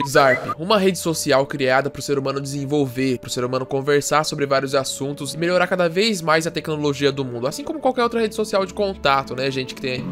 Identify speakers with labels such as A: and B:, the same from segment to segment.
A: Zarp, uma rede social criada para o ser humano desenvolver, para o ser humano conversar sobre vários assuntos e melhorar cada vez mais a tecnologia do mundo, assim como qualquer outra rede social de contato, né, gente, que tem...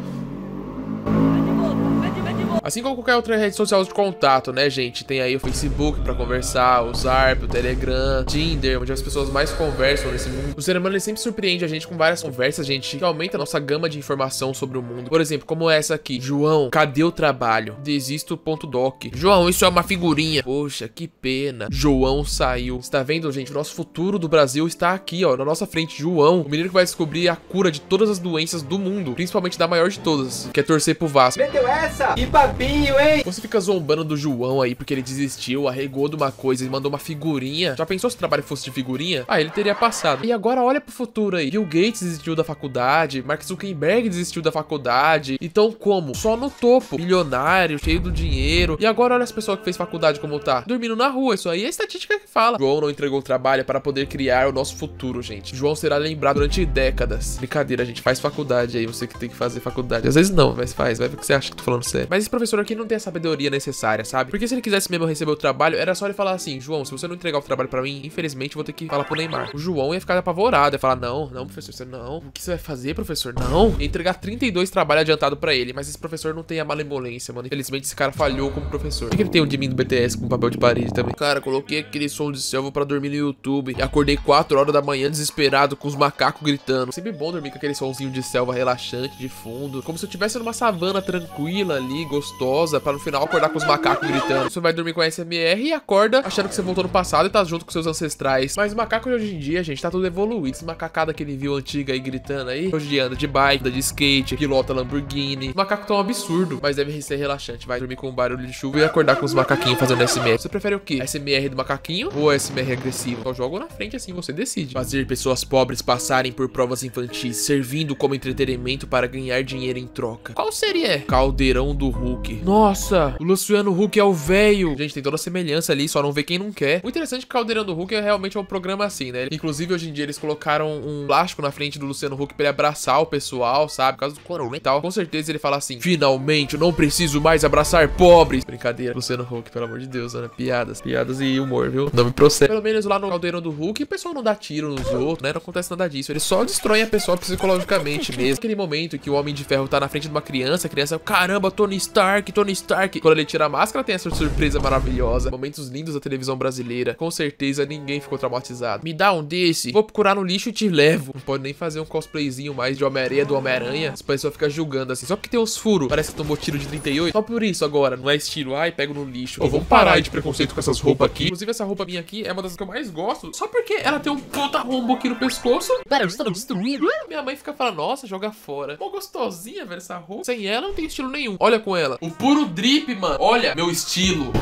A: Assim como qualquer outra rede social de contato, né, gente? Tem aí o Facebook pra conversar, o Zarp, o Telegram, Tinder, onde as pessoas mais conversam nesse mundo. O ser humano, ele sempre surpreende a gente com várias conversas, gente, que aumenta a nossa gama de informação sobre o mundo. Por exemplo, como essa aqui. João, cadê o trabalho? Desisto.doc. João, isso é uma figurinha. Poxa, que pena. João saiu. Você tá vendo, gente? O nosso futuro do Brasil está aqui, ó, na nossa frente. João, o menino que vai descobrir a cura de todas as doenças do mundo, principalmente da maior de todas, que é torcer pro Vasco.
B: Meteu essa? Que papinho, hein?
A: Você fica zombando do João aí porque ele desistiu, arregou de uma coisa e mandou uma figurinha. Já pensou se o trabalho fosse de figurinha? Ah, ele teria passado. E agora olha pro futuro aí. Bill Gates desistiu da faculdade, Mark Zuckerberg desistiu da faculdade. Então como? Só no topo. Milionário, cheio do dinheiro. E agora olha as pessoas que fez faculdade como tá. Dormindo na rua. Isso aí é a estatística que fala. João não entregou o trabalho para poder criar o nosso futuro, gente. João será lembrado durante décadas. Brincadeira, gente. Faz faculdade aí. Você que tem que fazer faculdade. Às vezes não, mas faz. Vai ver o que você acha que eu tô falando sério. Mas esse professor aqui não tem a sabedoria necessária, sabe? Porque se ele quisesse mesmo receber o trabalho, era só ele falar assim: João, se você não entregar o trabalho pra mim, infelizmente vou ter que falar pro Neymar. O João ia ficar apavorado, ia falar: não, professor, você não. O que você vai fazer, professor? Não. Ia entregar 32 trabalhos adiantado pra ele, mas esse professor não tem a malemolência, mano. Infelizmente esse cara falhou como professor. Por que ele tem um de mim do BTS com papel de parede também? Cara, coloquei aquele som de selva pra dormir no YouTube e acordei 4 horas da manhã desesperado com os macacos gritando. Sempre bom dormir com aquele somzinho de selva relaxante de fundo, como se eu estivesse numa savana tranquila ali, gostosa, pra no final acordar com os macacos gritando. Você vai dormir com a SMR e acorda achando que você voltou no passado e tá junto com seus ancestrais. Mas o macaco de hoje em dia, gente, tá tudo evoluído. Esse macacada que ele viu antiga aí gritando aí, hoje em dia anda de bike, anda de skate, pilota Lamborghini. Os macacos tão absurdo, mas deve ser relaxante. Vai dormir com um barulho de chuva e acordar com os macaquinhos fazendo SMR. Você prefere o quê? SMR do macaquinho ou SMR agressivo? Eu jogo na frente assim, você decide. Fazer pessoas pobres passarem por provas infantis, servindo como entretenimento para ganhar dinheiro em troca. Qual seria? Caldeirão do Hulk. Nossa, o Luciano Huck é o velho. Gente, tem toda a semelhança ali, só não vê quem não quer. O interessante é que o Caldeirão do Hulk é realmente um programa assim, né? Inclusive, hoje em dia, eles colocaram um plástico na frente do Luciano Huck pra ele abraçar o pessoal, sabe? Por causa do corona e tal. Com certeza ele fala assim: finalmente, eu não preciso mais abraçar pobres. Brincadeira, Luciano Huck, pelo amor de Deus, né? Piadas e humor, viu? Não me processa. Pelo menos lá no Caldeirão do Hulk, o pessoal não dá tiro nos outros, né? Não acontece nada disso. Eles só destroem a pessoa psicologicamente mesmo. Aquele momento que o Homem de Ferro tá na frente de uma criança, a criança, caramba, Tony Stark. Quando ele tira a máscara, tem essa surpresa maravilhosa. Momentos lindos da televisão brasileira. Com certeza ninguém ficou traumatizado. Me dá um desse, vou procurar no lixo e te levo. Não pode nem fazer um cosplayzinho mais de Homem-Aranha do Homem-Aranha. As pessoas ficam julgando assim, só porque tem uns furos. Parece que tomou tiro de 38. Só por isso agora, não é estilo, ai, pego no lixo. Ô, vamos parar aí de preconceito com essas roupas aqui. Inclusive essa roupa minha aqui é uma das que eu mais gosto, só porque ela tem um puta rombo aqui no pescoço. Pera, você tá destruindo? Minha mãe fica falando, nossa, joga fora. Pô, gostosinha, velho, essa roupa. Sem ela não tem estilo nenhum. Olha com ela. O puro drip, mano. Olha, meu estilo.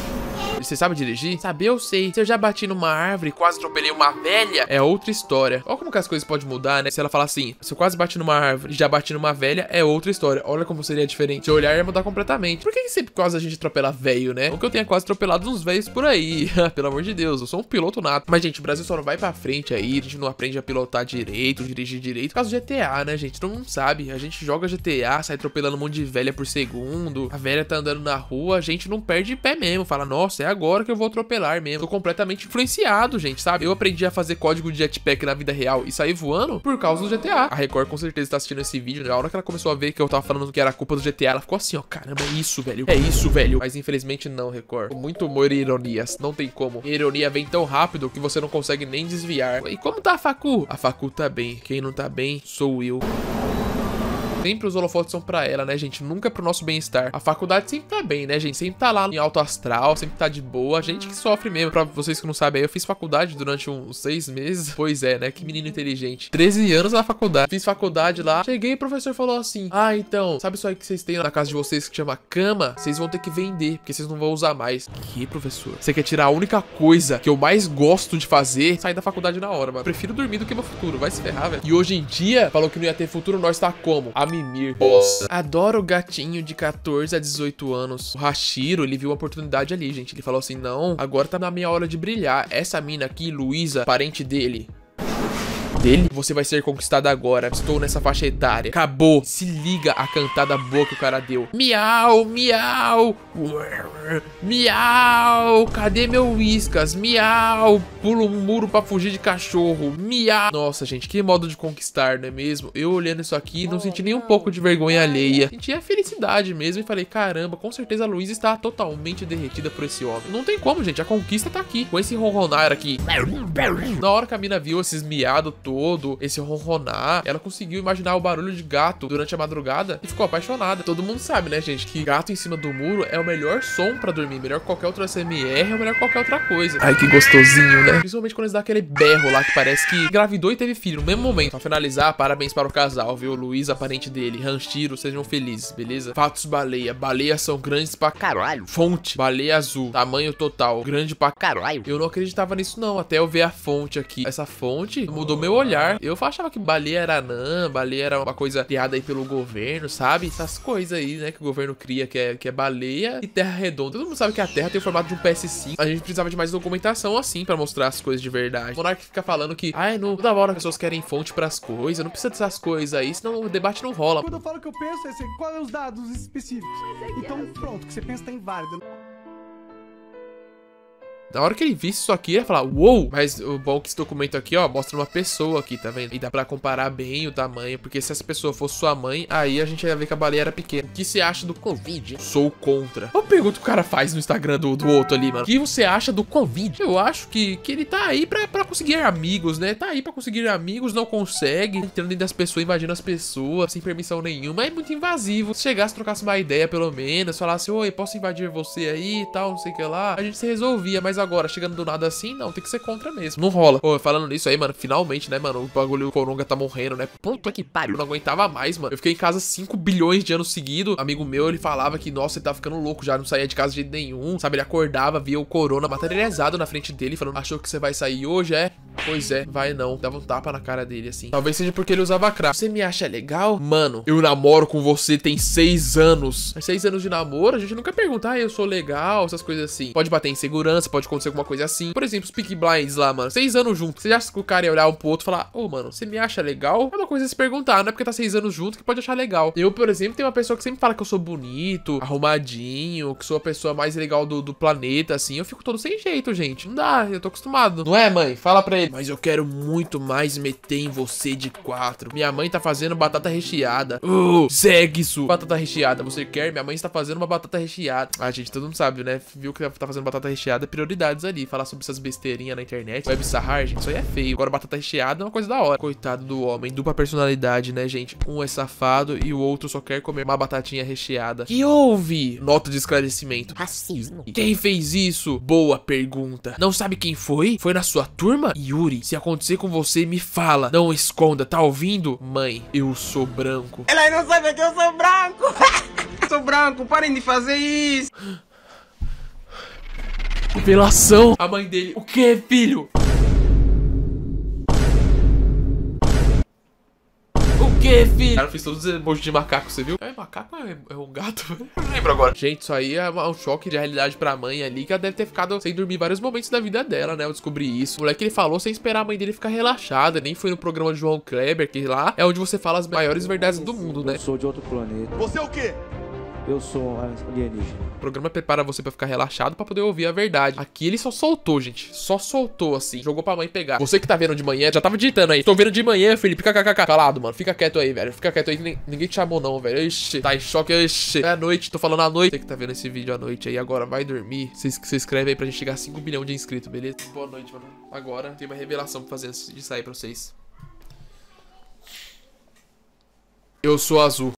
A: Você sabe dirigir? Sabe, eu sei. Se eu já bati numa árvore e quase atropelei uma velha, é outra história. Olha como que as coisas podem mudar, né? Se ela falar assim, se eu quase bati numa árvore e já bati numa velha, é outra história. Olha como seria diferente. Se eu olhar, ia mudar completamente. Por que sempre quase a gente atropela velho, né? Ou que eu tenha quase atropelado uns velhos por aí. Pelo amor de Deus, eu sou um piloto nato. Mas, gente, o Brasil só não vai pra frente aí. A gente não aprende a pilotar direito, dirigir direito. Por causa do GTA, né, gente? Todo mundo sabe. A gente joga GTA, sai atropelando um monte de velha por segundo. A velha tá andando na rua, a gente não perde pé mesmo. Fala, nossa, é agora que eu vou atropelar mesmo. Tô completamente influenciado, gente, sabe? Eu aprendi a fazer código de jetpack na vida real e sair voando por causa do GTA. A Record com certeza tá assistindo esse vídeo, né? A hora que ela começou a ver que eu tava falando que era culpa do GTA, ela ficou assim, ó, caramba, é isso, velho. É isso, velho. Mas infelizmente não, Record. Com muito humor e ironias. Não tem como. A ironia vem tão rápido que você não consegue nem desviar. E como tá a Facu? A Facu tá bem. Quem não tá bem sou eu. Sempre os holofotes são pra ela, né, gente? Nunca pro nosso bem-estar. A faculdade sempre tá bem, né, gente? Sempre tá lá em alto astral, sempre tá de boa. A gente que sofre mesmo. Pra vocês que não sabem, eu fiz faculdade durante uns 6 meses. Pois é, né? Que menino inteligente. 13 anos na faculdade. Fiz faculdade lá. Cheguei e o professor falou assim: ah, então, sabe isso aí que vocês têm na casa de vocês que chama cama? Vocês vão ter que vender, porque vocês não vão usar mais. Que, professor? Você quer tirar a única coisa que eu mais gosto de fazer? Sair da faculdade na hora, mano. Prefiro dormir do que meu futuro. Vai se ferrar, velho. E hoje em dia, falou que não ia ter futuro, nós tá como? A mimir. Nossa. Adoro o gatinho de 14 a 18 anos. O Hashiro, ele viu uma oportunidade ali, gente. Ele falou assim, não, agora tá na minha hora de brilhar. Essa mina aqui, Luísa, parente dele, dele. Você vai ser conquistada agora. Estou nessa faixa etária. Acabou. Se liga a cantada boa que o cara deu. Miau, miau. Miau. Cadê meu Whiskas? Miau. Pula um muro pra fugir de cachorro. Miau. Nossa, gente, que modo de conquistar, não é mesmo? Eu olhando isso aqui, não senti nem um pouco de vergonha alheia. Senti a felicidade mesmo e falei, caramba, com certeza a Luísa está totalmente derretida por esse homem. Não tem como, gente, a conquista tá aqui. Com esse ronronar aqui. Na hora que a mina viu esses miados todo, esse ronronar, ela conseguiu imaginar o barulho de gato durante a madrugada e ficou apaixonada. Todo mundo sabe, né, gente, que gato em cima do muro é o melhor som pra dormir. Melhor que qualquer outro SMR, é o melhor que qualquer outra coisa. Ai, que gostosinho, né? Principalmente quando eles dão aquele berro lá que parece que engravidou e teve filho no mesmo momento. Pra finalizar, parabéns para o casal, viu? Luísa, parente dele, Ranchiro, sejam felizes, beleza? Fatos baleia. Baleias são grandes pra caralho. Fonte, baleia azul. Tamanho total, grande pra caralho. Eu não acreditava nisso não, até eu ver a fonte aqui. Essa fonte mudou meu olhar. Eu achava que baleia era anã, baleia era uma coisa criada aí pelo governo, sabe? Essas coisas aí, né, que o governo cria, que é baleia e terra redonda. Todo mundo sabe que a Terra tem o formato de um PS5. A gente precisava de mais documentação assim pra mostrar as coisas de verdade. O Monark fica falando que, ai, não, toda hora as pessoas querem fonte pras coisas, não precisa dessas coisas aí, senão o debate não rola.
C: Quando eu falo o que eu penso, é assim, qual é os dados específicos? Então, pronto, o que você pensa tá inválido.
A: Na hora que ele visse isso aqui, ele ia falar, uou! Mas o bom é que esse documento aqui, ó, mostra uma pessoa aqui, tá vendo? E dá pra comparar bem o tamanho, porque se essa pessoa fosse sua mãe, aí a gente ia ver que a baleia era pequena. O que você acha do Covid? Sou contra. Uma pergunta que o cara faz no Instagram do outro ali, mano. O que você acha do Covid? Eu acho que ele tá aí pra conseguir amigos, né? Tá aí pra conseguir amigos, não consegue. Entrando dentro das pessoas, invadindo as pessoas, sem permissão nenhuma. É muito invasivo. Se chegasse, trocasse uma ideia, pelo menos, falasse, oi, posso invadir você aí e tal, não sei o que lá. A gente se resolvia, mas agora, chegando do nada assim, não, tem que ser contra mesmo. Não rola. Pô, falando nisso aí, mano, finalmente, né, mano, o bagulho, o Coronga tá morrendo, né? Puta que pariu, eu não aguentava mais, mano. Eu fiquei em casa 5 bilhões de anos seguidos. Amigo meu, ele falava que, nossa, ele tá ficando louco já, não saía de casa de jeito nenhum, sabe? Ele acordava, via o Corona materializado na frente dele, falando, achou que você vai sair hoje, é? Pois é, vai não. Dava um tapa na cara dele, assim. Talvez seja porque ele usava crack. Você me acha legal? Mano, eu namoro com você tem 6 anos. 6 anos de namoro, a gente nunca pergunta, ah, eu sou legal, essas coisas assim. Pode bater em segurança, pode acontecer alguma coisa assim. Por exemplo, os Peaky Blinders lá, mano. 6 anos juntos. Você acha que o cara ia olhar um pro outro e falar, ô, mano, você me acha legal? É uma coisa a se perguntar, não é porque tá 6 anos junto que pode achar legal. Eu, por exemplo, tenho uma pessoa que sempre fala que eu sou bonito, arrumadinho, que sou a pessoa mais legal do planeta, assim. Eu fico todo sem jeito, gente. Não dá, eu tô acostumado. Não é, mãe? Fala pra ele. Mas eu quero muito mais meter em você de 4. Minha mãe tá fazendo batata recheada. Segue isso. Batata recheada. Você quer? Minha mãe está fazendo uma batata recheada. Ah, gente, todo mundo sabe, né? Viu que tá fazendo batata recheada, prioridades ali. Falar sobre essas besteirinhas na internet. Web sarrar, gente, isso aí é feio. Agora batata recheada é uma coisa da hora. Coitado do homem. Dupla personalidade, né, gente? Um é safado e o outro só quer comer uma batatinha recheada. Que houve? Nota de esclarecimento. Racismo. Quem fez isso? Boa pergunta. Não sabe quem foi? Foi na sua turma? Yuri, se acontecer com você, me fala. Não esconda, tá ouvindo? Mãe, eu sou branco.
B: Ela não sabe que eu sou branco. Sou branco, parem de fazer isso.
A: Revelação. A mãe dele. O que, filho? O que, filho? Cara, eu fiz todos os emojis de macaco, você viu? É macaco ou é um gato? Eu não lembro agora. Gente, isso aí é um choque de realidade pra mãe ali, que ela deve ter ficado sem dormir vários momentos da vida dela, né? Eu descobri isso. O moleque, ele falou sem esperar a mãe dele ficar relaxada. Nem foi no programa de João Kleber, que lá é onde você fala as maiores verdades do mundo, né?
D: Eu sou de outro planeta.
C: Você é o quê?
D: Eu sou alienígena.
A: O programa prepara você pra ficar relaxado pra poder ouvir a verdade. Aqui ele só soltou, gente. Só soltou, assim. Jogou pra mãe pegar. Você que tá vendo de manhã, já tava digitando aí. Tô vendo de manhã, Felipe. KKK. Calado, mano. Fica quieto aí, velho. Fica quieto aí que ninguém te chamou, não, velho. Ixi, tá em choque. Ixi. É à noite. Tô falando à noite. Você que tá vendo esse vídeo à noite aí agora, vai dormir. Você escreve aí pra gente chegar a 5 bilhões de inscritos, beleza? Boa noite, mano. Agora tem uma revelação pra fazer antes de sair pra vocês. Eu sou azul.